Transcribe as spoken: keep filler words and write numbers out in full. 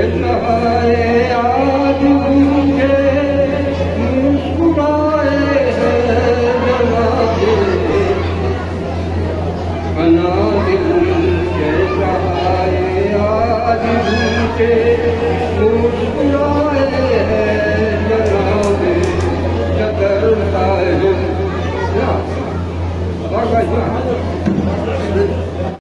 सहारे आज भूखे मुस्कुराए हैं जनाबे अनादिल के सहारे आज भूखे